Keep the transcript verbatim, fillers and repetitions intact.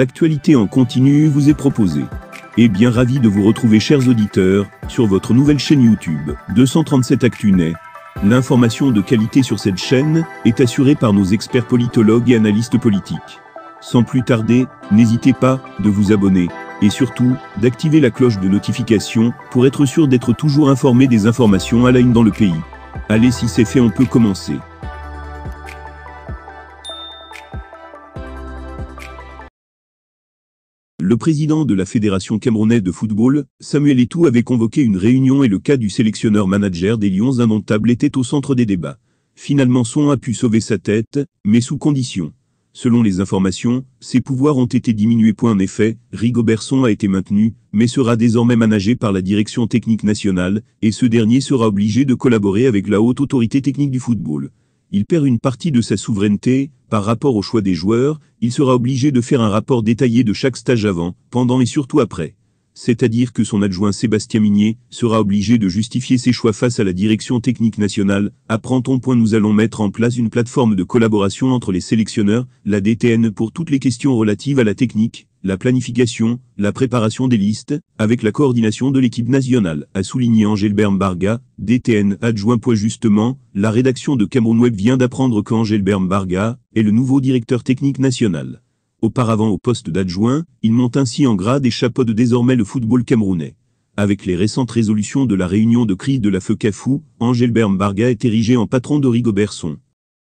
L'actualité en continu vous est proposée. Et bien ravi de vous retrouver, chers auditeurs, sur votre nouvelle chaîne YouTube, deux cent trente-sept ActuNet. L'information de qualité sur cette chaîne est assurée par nos experts politologues et analystes politiques. Sans plus tarder, n'hésitez pas de vous abonner et surtout d'activer la cloche de notification pour être sûr d'être toujours informé des informations à la une dans le pays. Allez, si c'est fait, on peut commencer. Le président de la Fédération camerounaise de football, Samuel Eto'o, avait convoqué une réunion et le cas du sélectionneur-manager des Lions indomptables était au centre des débats. Finalement, Son a pu sauver sa tête, mais sous condition. Selon les informations, ses pouvoirs ont été diminués. En effet, Rigobert Song a été maintenu, mais sera désormais managé par la direction technique nationale, et ce dernier sera obligé de collaborer avec la haute autorité technique du football. Il perd une partie de sa souveraineté, par rapport au choix des joueurs, il sera obligé de faire un rapport détaillé de chaque stage avant, pendant et surtout après. C'est-à-dire que son adjoint Sébastien Migné sera obligé de justifier ses choix face à la direction technique nationale. Apprend-on point nous allons mettre en place une plateforme de collaboration entre les sélectionneurs, la D T N pour toutes les questions relatives à la technique, la planification, la préparation des listes, avec la coordination de l'équipe nationale, a souligné Angelbert Mbarga, D T N adjoint. Justement, la rédaction de Cameroun Web vient d'apprendre qu'Angelbert Mbarga est le nouveau directeur technique national. Auparavant au poste d'adjoint, il monte ainsi en grade et chapeaute désormais le football camerounais. Avec les récentes résolutions de la réunion de crise de la FECAFOOT, Angelbert Mbarga est érigé en patron de Rigobert Song.